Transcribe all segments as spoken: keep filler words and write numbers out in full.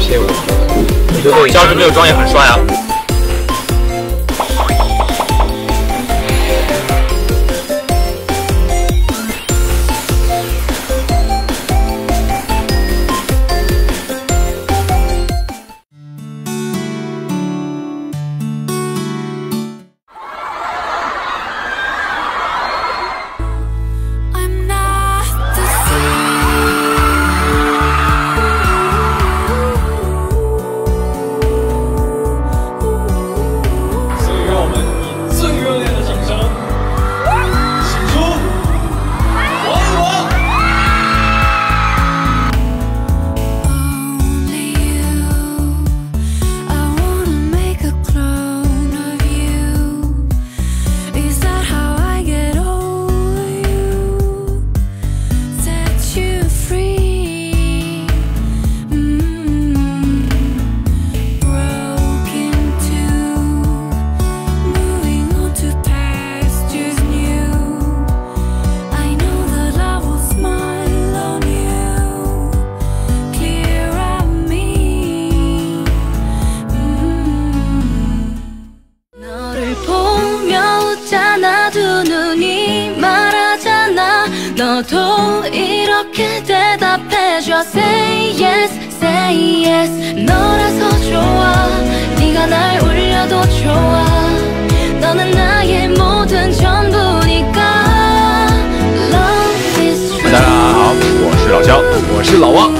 谢我。我觉得肖老师没有妆也很帅啊。 너도 이렇게 대답해줘 Say yes, say yes 너라서 좋아 네가 날 울려도 좋아 너는 나의 모든 전부니까 Love is true 大家好，我是老肖，我是老汪。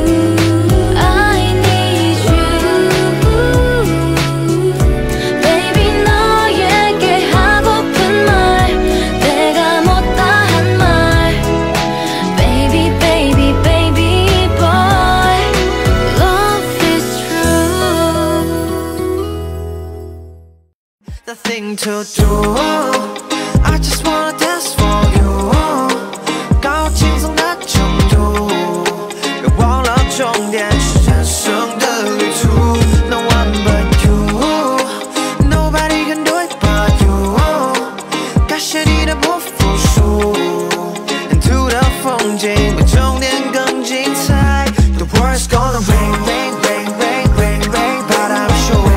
Thing to do, I just wanna dance for you. 高轻松的程度，别忘了终点是人生的旅途。No one but you, nobody can do it but you. 感谢你的不服输 ，Into 的风景比终点更精彩。The world's gonna rain, rain, rain, rain, rain, rain, but I'm sure.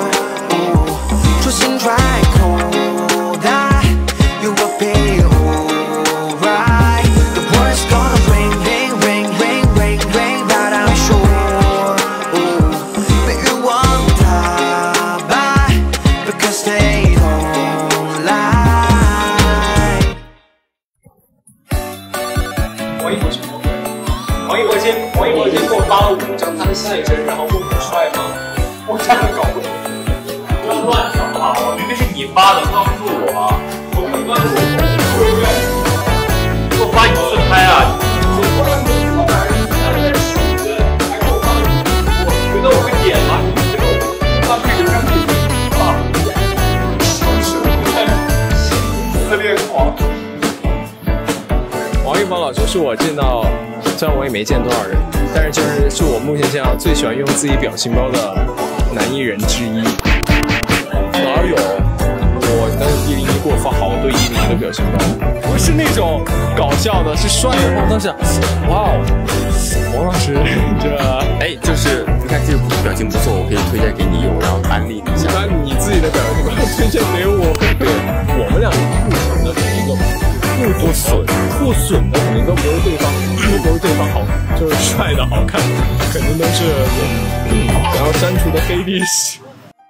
心揣口袋 ，You will be alright. The world's gonna rain, rain, rain, rain, rain, rain, but I'm sure. 被欲望打败 ，Because they don't lie. 王一博什么鬼？王一博先，王一博先给我发了五张他的写真，然后问我帅吗？我真的搞不懂。 乱讲话！我明明是你发的，告诉我。我没关系，给我发你自拍啊！我觉得我会点吗？这个发配让你发，自恋狂。 王一博老师是我见到，虽然我也没见多少人，但是就是是我目前见到最喜欢用自己表情包的男艺人之一。 哪有？我那个一零一给我发好多一零一的表情包，不是那种搞笑的，是帅的。我当时，哇哦，王老师这， 哎，就是你看这个表情不错，我可以推荐给你用，然后安利你一下。 把你自己的表情包推荐给我，对，我们两个互损的肯定都互损，互损的肯定都不是对方，都不是对方好，就是帅的好看，肯定都是，然后删除的黑历史。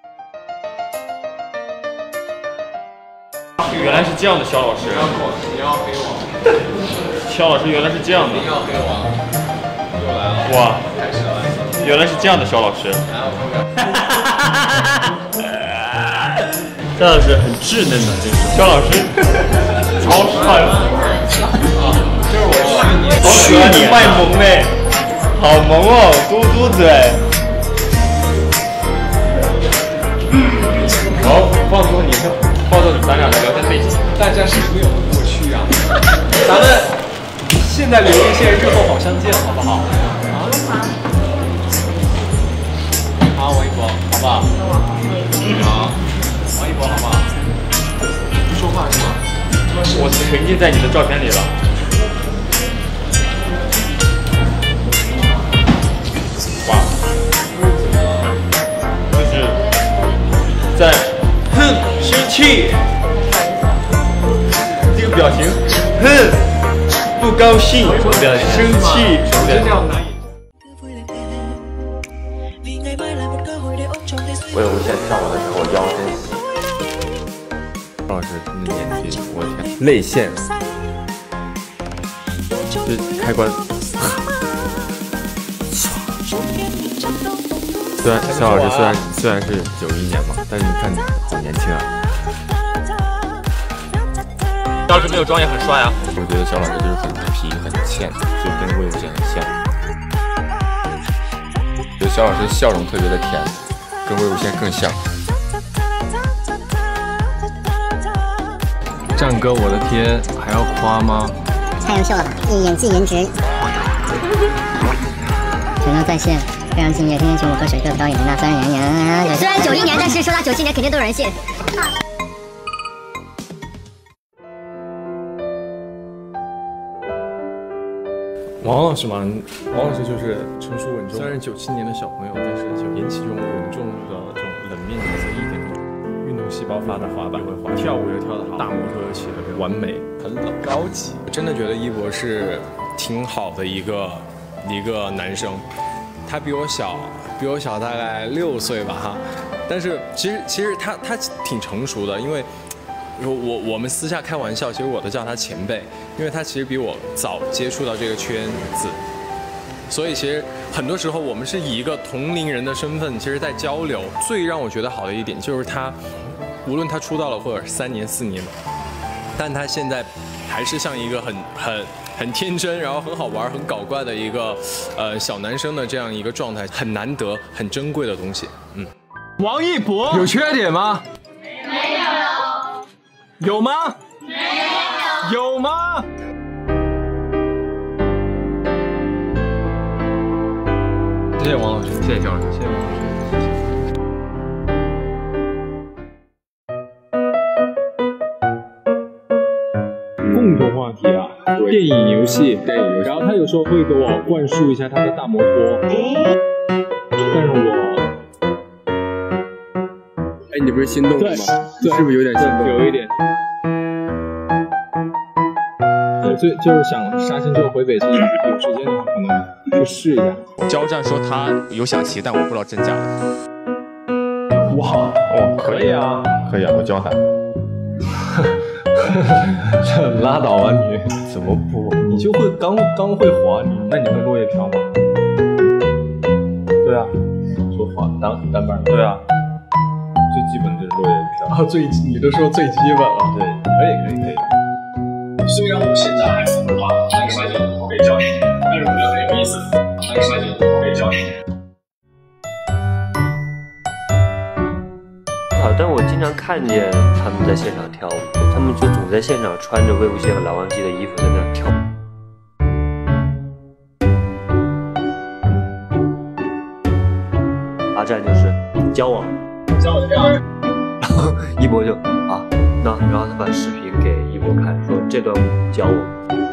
原来是这样的，肖老师。 你要黑我？ 肖老师原来是这样的。 你要黑我？又来了。 哇， 开始了。 原来是这样的，肖老师。肖老师很稚嫩的，这是。肖老师超帅了。 这是我去年。 好喜欢你卖萌嘞，好萌哦，嘟嘟嘴。好，放松你看。 抱着咱俩的聊天背景， 大家是没有过去啊，咱们现在留一线，日后好相见，好不好？啊，好，王一博，好不好？好，王一博，好不好？不说话是吗？ 我沉浸在你的照片里了。哇， 气，这个表情，哼，不高兴，生气， 这样难以。 我有现在上网的时候，我腰真细。老师那年纪，我天， 泪腺， 这开关。虽然肖老师虽然虽然是九一年嘛，但是你看你好年轻啊。 要是没有妆也很帅啊。 我觉得肖老师就是很皮很欠，就跟魏无羡很像。觉得肖老师笑容特别的甜，跟魏无羡更像。 战哥，我的天，还要夸吗？ 太优秀了，演技颜值，全能在线。非常敬业，天天请我喝水课，导演那三年年。虽然九一年，但是说他九七年肯定都有人信。 王老师嘛，王老师就是成熟稳重，虽然九七年的小朋友，但是就引起这种稳重的这种冷面角色，一点都运动细胞发达，滑板会滑，跳舞又跳得好，大摩托又骑得完美，很老高级。我真的觉得一博是挺好的一个一个男生。他比我小，比我小大概六岁吧哈，但是其实其实他他挺成熟的，因为我我我们私下开玩笑，其实我都叫他前辈，因为他其实比我早接触到这个圈子，所以其实很多时候我们是以一个同龄人的身份，其实在交流。最让我觉得好的一点就是他，无论他出道了或者三年四年，但他现在还是像一个很很。很天真，然后很好玩、很搞怪的一个呃小男生的这样一个状态，很难得、很珍贵的东西。嗯，王一博有缺点吗？没有。有吗？没有。有吗？谢谢王老师，谢谢赵老师，谢谢王老师。共同话题啊。电影、游戏，电影、游戏，然后他有时候会给我灌输一下他的大摩托，但是我， 哎，你不是心动了吗？对，是不是有点心动？ 有一点。我最就是想杀青之后回北京，有时间的话可能去试一下。 交战说他有想骑，但我不知道真假的。 哇， 哦，可以啊，可以啊，我教他。 这拉倒吧你！ 怎么不？ 你就会刚刚会滑，你那你会落叶飘吗？对啊，说滑单单板。对啊， 最基本就是落叶飘。 啊，最你都说最基本了。 对， 可以可以可以。 虽然我现在还不会滑，但是发现我可以教你，但是我觉得很有意思，但是发现我可以教你。 好，但我经常看见他们在现场跳舞，他们就总在现场穿着魏无羡和蓝忘机的衣服在那儿跳舞。阿战就是交往， 交往交往， 然后一博就啊，那然后他把视频给一博看，说这段舞教我。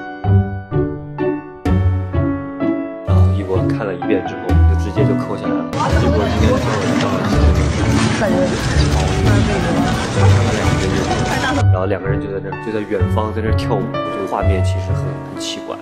然后一博看了一遍之后，就直接就扣下来了。一博今天教我跳了。然后两个人就在那，就在远方在那跳舞，这个画面其实很很奇怪。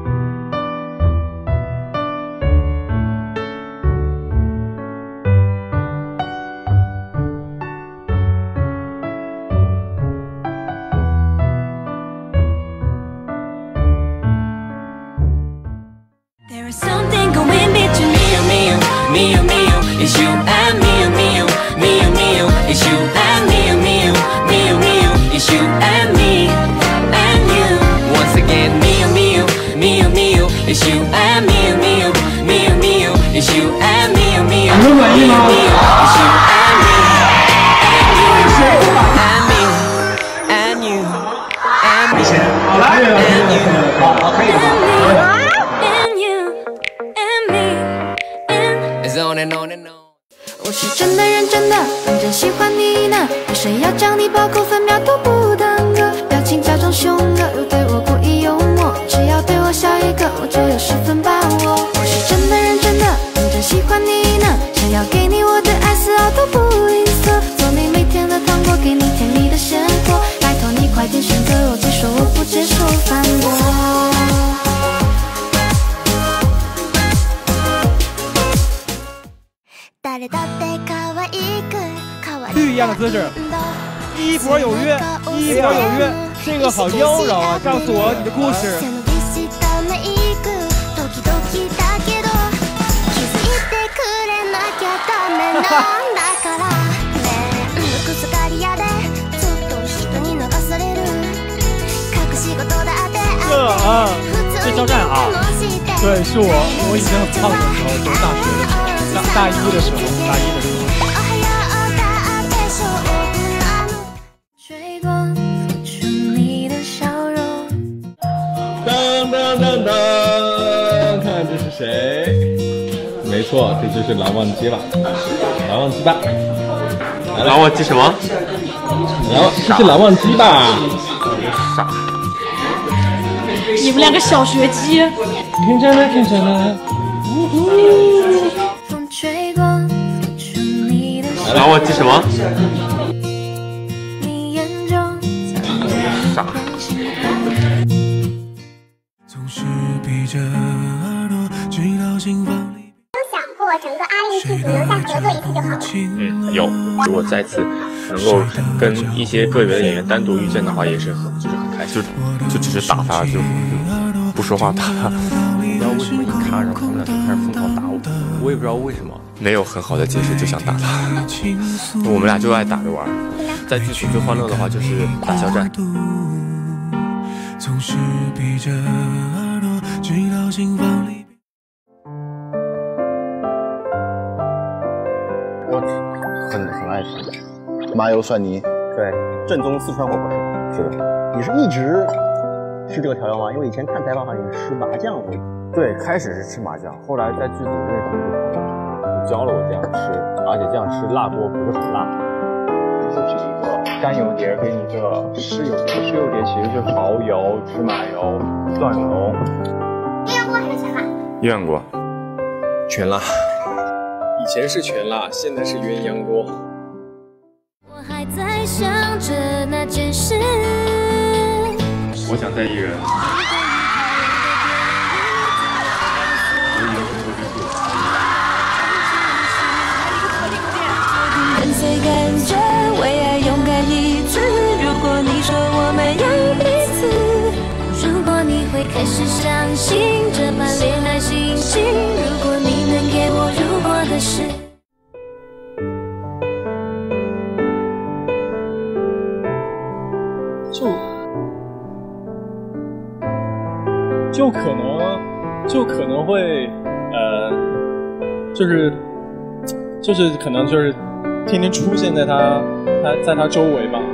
There is something going between me and me and me and me and it's you and me and me and me and me and it's you and me and me and me and me and it's you and me and you. Once again, me and me and me and me and it's you and me and me and me and me and it's you and me and me and me and me and it's you and me and you and you and me and you. 好，可以了。 我是真的认真的，认真喜欢你呢。有谁要将你暴扣分秒都不耽搁，表情假装凶恶，又对我故意幽默。只要对我笑一个，我就有十分把握。我是真的认真的，认真喜欢你呢。想要给你我的爱，丝毫都不吝啬。做你每天的糖果，给你甜蜜的样的姿势。一波有约，一波有约，这个好妖娆啊！告诉我你的故事。这啊，这肖战啊，对，是我，我以前很胖的时候，就是大学的时候，大大一的时候，大一的时候。 当当当当，看这是谁？没错，这就是蓝忘机吧？蓝忘机吧？ 蓝忘机什么？ 蓝忘，这是蓝忘机吧？ 傻。 你们两个小学鸡！ 听着呢，听着呢。 蓝忘机什么？傻。 想过整个阿令剧组能再合作一次就好了。 嗯，有。如果再次能够跟一些个别的演员单独遇见的话，也是很就是很开心， 就就只是打他，就不说话打他。 不知道为什么一看，然后他们俩就开始疯狂打我，我也不知道为什么， 没有很好的解释就想打他。我们俩就爱打着玩。在剧组最欢乐的话就是打肖战。总是闭着耳朵，直到心房里。 我很很爱吃麻油蒜泥，对，正宗四川火锅是是的。你是一直吃这个调料吗？因为以前看采访好像你是吃麻酱的。 对，开始是吃麻酱，后来在剧组认识你教了我这样吃，而且这样吃辣锅不是很辣。 这是一个干油碟跟一个湿油碟，湿油碟其实是蚝油、芝麻油、蒜蓉。 鸳鸯锅还是全辣？ 鸳鸯锅， 全辣。以前是全辣，现在是鸳鸯锅。 我还在想着那件事。 我想在艺人。 跟随感觉，为爱勇敢一次。如果你说我们有彼此，如果你会开始相信这般恋爱心情，如果你能给我如果的事。 就就可能就可能会呃，就是就是可能就是天天出现在他他在他周围吧，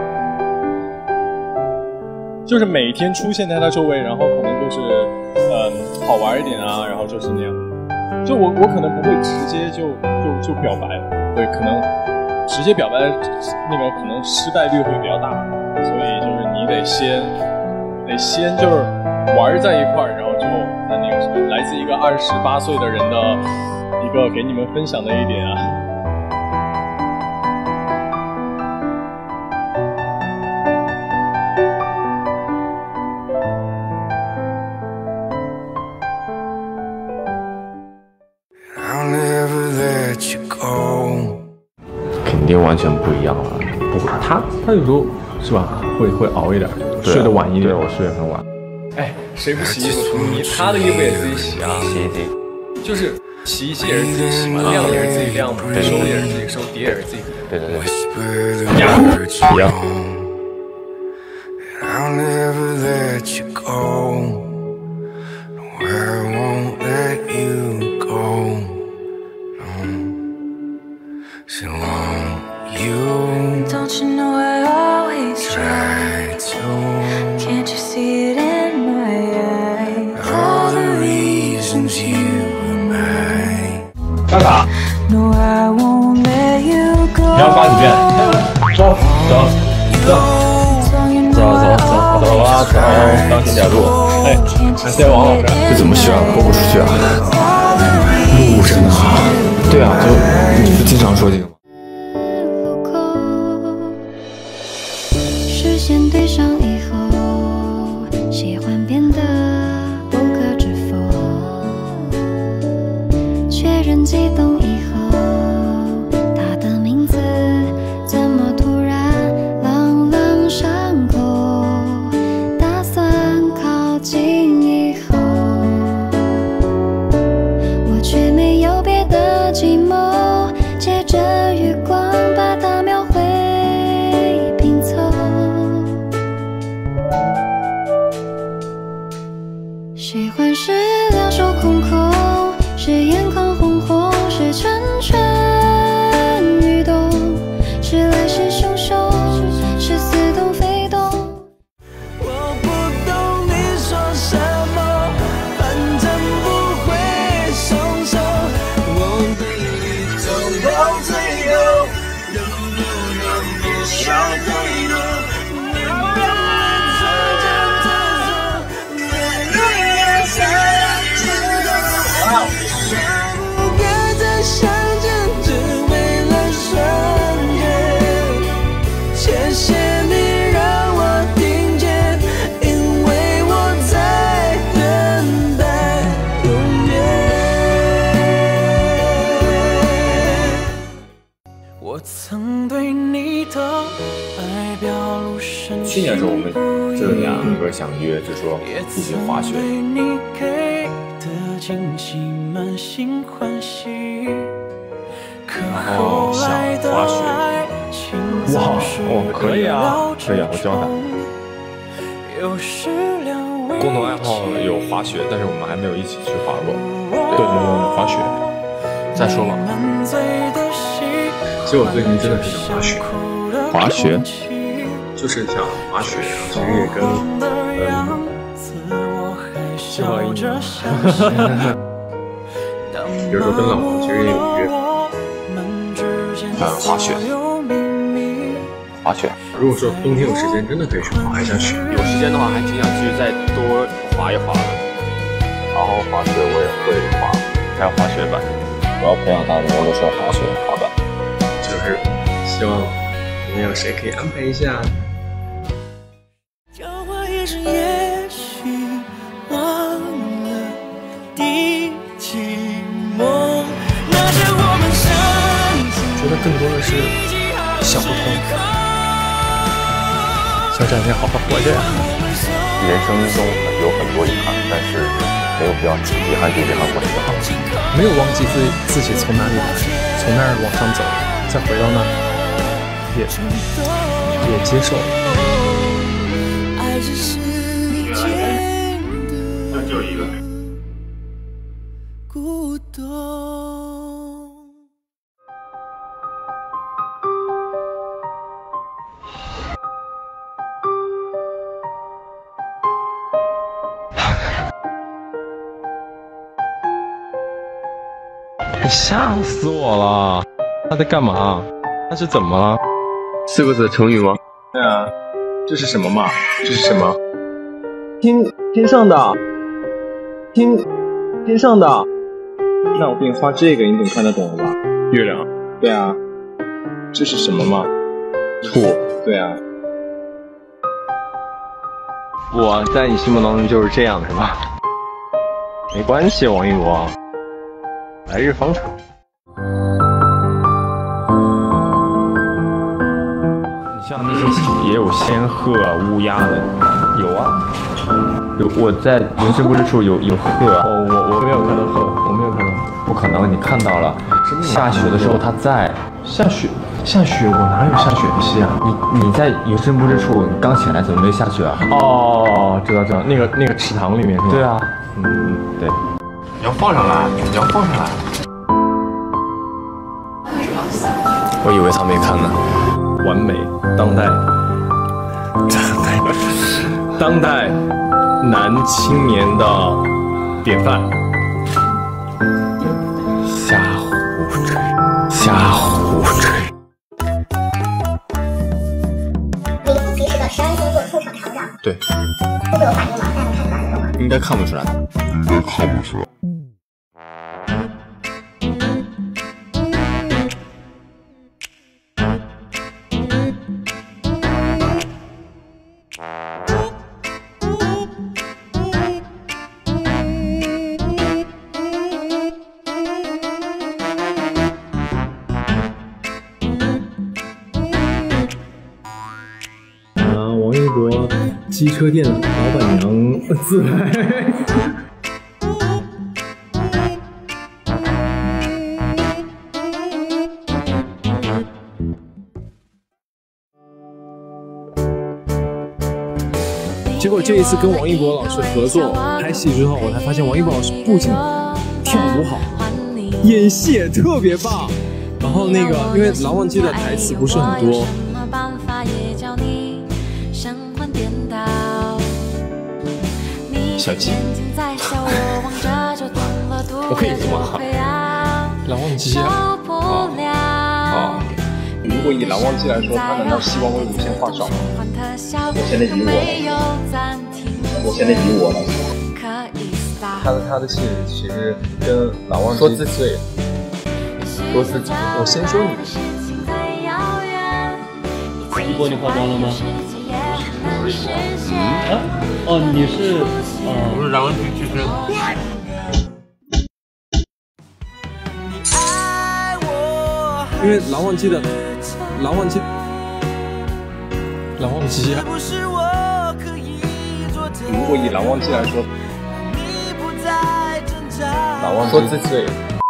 就是每天出现在他周围，然后可能就是嗯、呃、好玩一点啊，然后就是那样。就我我可能不会直接就就就表白，对，可能直接表白那个可能失败率会比较大，所以就是你得先得先就是玩在一块儿，然后之后那那个什么，来自一个二十八岁的人的一个给你们分享的一点啊。 肯定完全不一样了。不会， 他他有时候是吧，会会熬一点，睡得晚一点。 对，我睡得很晚。 哎，谁不洗衣服？你他的衣服也自己洗啊？ 洗衣机。 就是洗衣机也是自己洗嘛，晾也是自己晾嘛，收也是自己收，叠也是自己叠。 对对对。 一样。 I'll never let you go. I won't let you go. So long you Don't you know I always try to. Can't you see it in my eyes? All the reasons you were mine. 干啥？ No, I won't let you go. 你要发几遍？走走走走走走走啊走！当心点路。哎，感谢王老师。 这怎么选播不出去啊？路真的好。对啊，就你不经常说这个吗？ 视线对上以后，喜欢变得不可置否。确认激动以后，他的名字怎喜欢是两手空空，是眼眶红红，是蠢蠢欲动，是来势汹汹，是似动非动。 我不懂你说什么，反正不会松手。我对你走到最后，能不能不想回头？ 去年的时候，我们这两个想约，就说一起滑雪。 然后想滑雪， 哇，哦，可以啊，可以啊，我教他。 共同爱好有滑雪，但是我们还没有一起去滑过。 对对对，滑雪。 再说吧。 其实我最近真的是想滑雪。 滑雪？ 就是想滑雪，其实也跟嗯，不好意思，比如说跟老婆其实也有约， 呃，滑雪， 滑雪。 如果说冬天有时间，真的可以去滑一下雪。 有时间的话，还挺想去再多滑一滑的。 然后滑雪我也会滑，还有滑雪板，我要培养他的摩托车滑雪滑板。 就是希望你们有谁可以安排一下。 也许忘了第几梦，那些我们相处。 觉得更多的是想不通，想这两天好好活着呀。 人生中有很多遗憾，但是没有必要遗憾就遗憾过去就好了。 没有忘记自自己从哪里来，从那儿往上走，再回到那儿，也也接受。 那就一个。 孤独。 你吓死我了！他在干嘛？他是怎么了？ 四个字成语吗？对啊，这是什么嘛？这是什么？天天上的，天天上的。那我给你画这个，你总看得懂了吧？月亮。对啊。这是什么嘛？兔。对啊。我在你心目当中就是这样，是吧？没关系，王一博。来日方长。 你像那些也有仙鹤、乌鸦的，有啊，有我在云深不知处有有鹤。 哦，我我没有看到鹤，我没有看到。 不可能，你看到了。下雪的时候它在。 下雪，下雪，我哪有下雪的戏啊？ 你你在云深不知处，你刚起来怎么没下雪啊？ 哦，知道知道，那个那个池塘里面是吗？ 对啊，嗯对。 你要放上来，你要放上来。 我以为他没看呢。完美，当代，当代男青年的典范。 瞎胡吹，瞎胡吹。 你不及时的十二星座出场调整， 对， 会有反应吗？大家看出来了吗？ 应该看不出来，应该看不出来。 机车店老板娘自拍。 你结果这一次跟王一博老师合作拍戏之后，我才发现王一博老师不仅跳舞好，演戏也特别棒。然后那个，因为《狼王姬》的台词不是很多，小鸡，我可以这么喊，狼王姬啊，啊啊！如果以狼王姬来说，他难道希望为无限画少吗？ 我现在以我了，我现在以我了。 他的他的戏其实跟狼王姬说自己，说自己，我先说你。 一博，你化妆了吗？嗯啊哦，你是哦， 我是狼王姬去世。 因为狼王姬的狼王姬，狼王姬啊！如果以狼王姬来说，狼王姬说自己。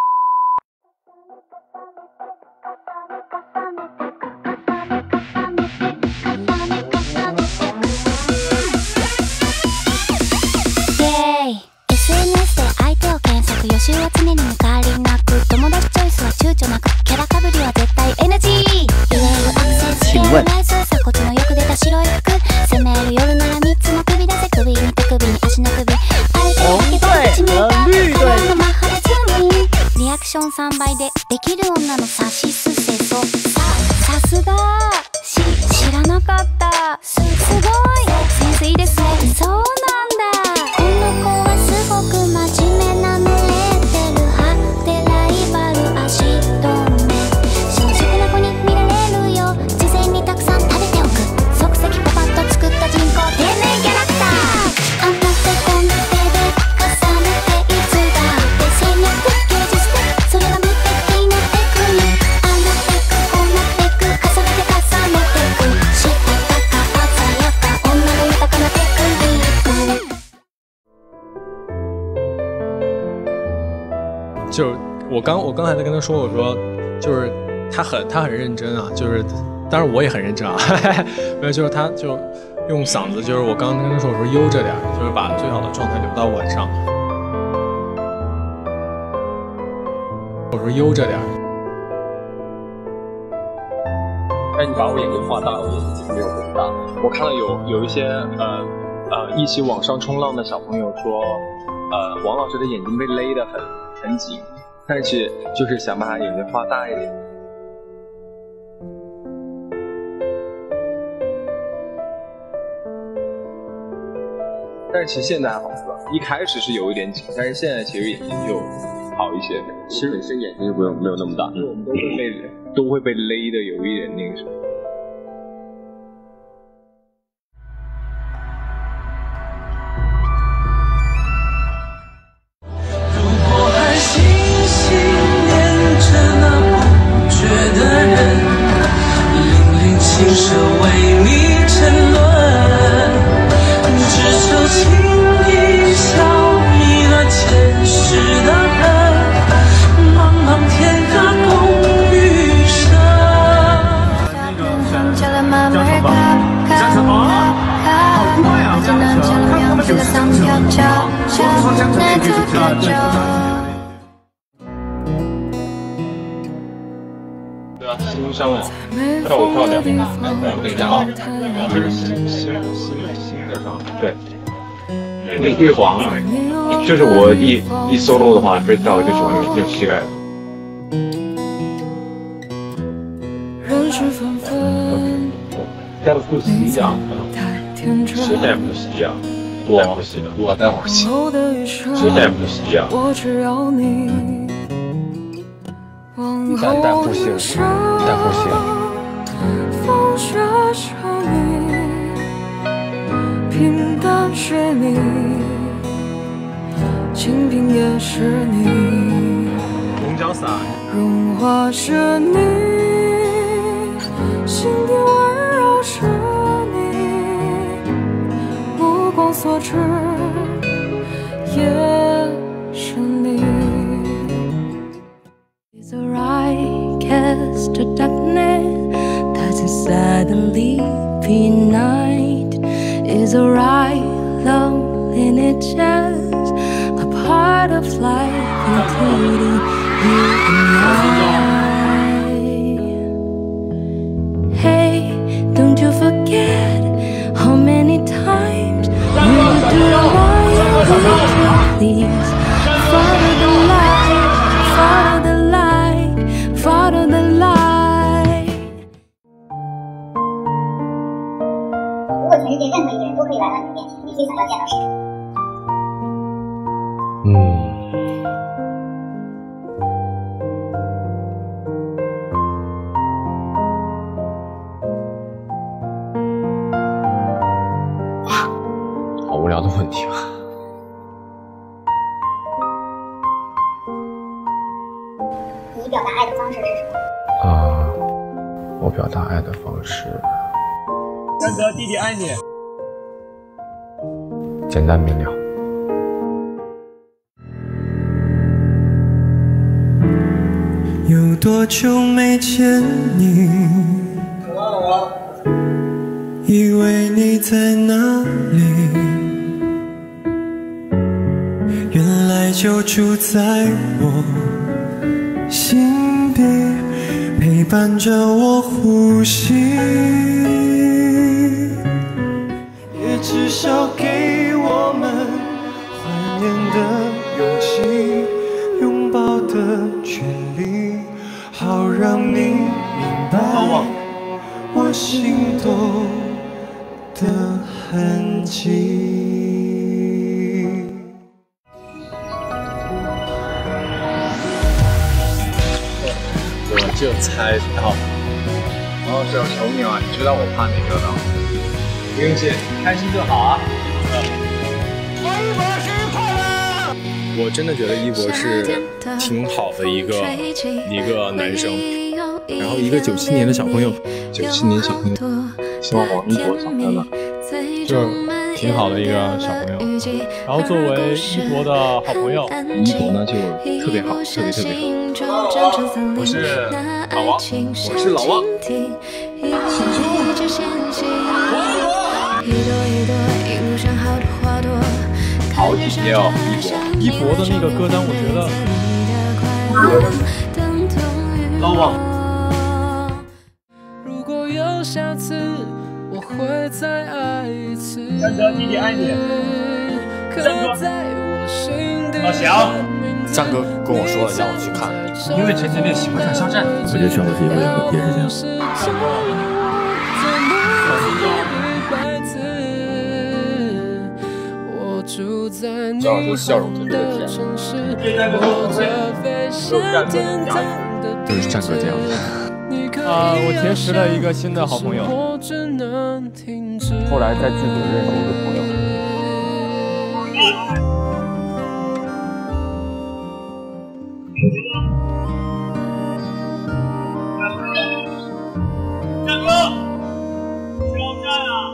エスエヌエス で相手を検索予習は常に抜かりなく友達チョイスは躊躇なくキャラかぶりは絶対 エヌジー イメールアクセスしてない操作こっちのよく出た白い服攻める夜ならみっつの首出せ首に手首に足の首相手を受け取ってちめた体のマッハでズームインリアクションさんばいでできる女のさしすせそささすがし知らなかったすすごいセンスいいですねそうなんだこの子はすごく真面目な濡れてる歯でライバル足止め正直な子に見られるよ事前にたくさん食べておく即席パパッと作った人工天然キャラクターあんな手こんな手で重ねていつだって戦略芸術的それが無敵なテクニックあんなテクこんなテク重ねて重ねてくしたたか鮮やか女の豊かなテクニック就是我刚我刚才在跟他说，我说就是他很他很认真啊，就是当然我也很认真啊，没有就是他就用嗓子，就是我刚刚跟他说我说悠着点，就是把最好的状态留到晚上。我说悠着点。哎，你把我眼睛画大了，我眼睛没有很大。我看到有有一些呃呃一起网上冲浪的小朋友说，呃王老师的眼睛被勒得很很紧，但是就是想把他眼睛画大一点。但是其实现在还好了，一开始是有一点紧，但是现在其实眼睛就好一些。 其实本身眼睛就不用没有那么大， 我们都会被都会被勒的有一点那个什么。 对啊，新生啊，跳舞漂亮，等一下啊，这是新新新新的上，对，那个黄，就是我一一 solo 的话 freestyle 就喜欢用用膝盖。带不吸啊，谁带不吸啊？我不吸的，我带不吸，谁带不吸啊？ 但但不行，但不行。 平淡是你，清贫也是你， 龙角散， 融化是你，心底温柔是你，目光所至也是你。It's alright, cast to darkness, that's a suddenly be night. It's alright, is a part of life, including you and I. Hey, don't you forget how many times you do right. Please follow the light, follow the light, follow the light. 如果全世界任何一个人都可以来到你的面前，你最想要见到谁？ 嗯。好无聊的问题吧。 你表达爱的方式是什么？ 啊，我表达爱的方式， 三哥，弟弟爱你。 简单明了。 有多久没见你？以为你在哪里？原来就住在我心底，陪伴着我呼吸，也至少给我们怀念的勇气，拥抱的权利，好让你明白我心动的痕迹。 我就猜到， 哦，只要求你了，你知道我怕哪个的？ 不用谢，开心就好啊。 我真的觉得一博是挺好的一个一个男生，然后一个九七年的小朋友，九七年小朋友，希望往一博长大吧， 就挺好的一个小朋友。然后作为一博的好朋友， 一博呢就特别好，特别特别好。 我是老王， 我是老王。好体贴哦， 一博。一博的那个歌单，我觉得。 老王。 如果有下次，我会再爱一次。 三哥，弟弟爱你。三哥。老翔。 张哥跟我说了，让我去看， 因为陈甜甜喜欢上肖战。 我觉得小老师以后也也是这样。 张老师笑容特别的甜，就是战哥这样的。 啊、呃，我结识了一个新的好朋友， 后来在剧组认识一个朋友。 战哥，肖战啊！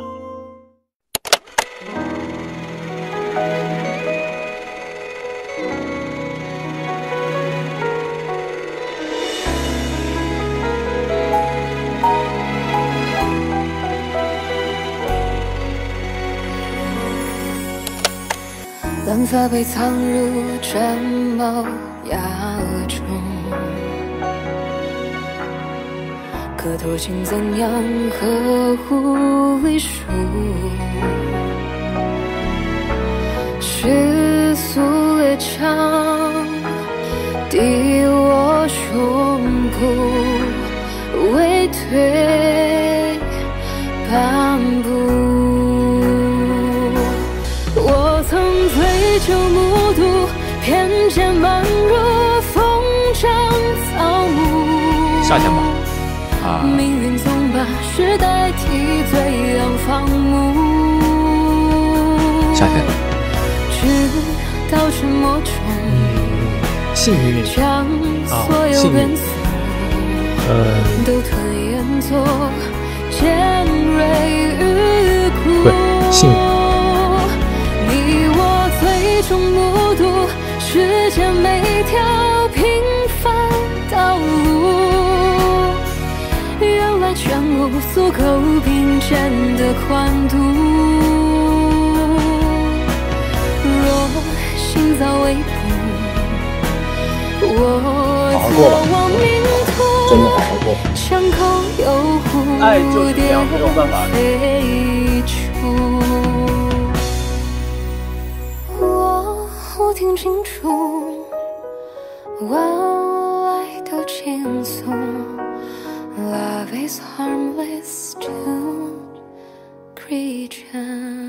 蓝发被藏入战帽牙中，可多情怎样呵护梨树？世俗猎场，抵我胸脯，微退半步。我曾醉酒目睹偏见漫入风筝草木。 夏天吧。啊、 命运总把诗代替最阳放牧， 夏天， 直到沉默中， 幸运将所有变数都吞咽作尖锐与苦。 幸运， 你我最终目睹世间每条平凡道路。原来全无足够并肩的宽度。若心早微卜。我自亡命途，伤口有蝴蝶飞出。我不听清楚，晚来的倾诉。Love is harmless to creatures.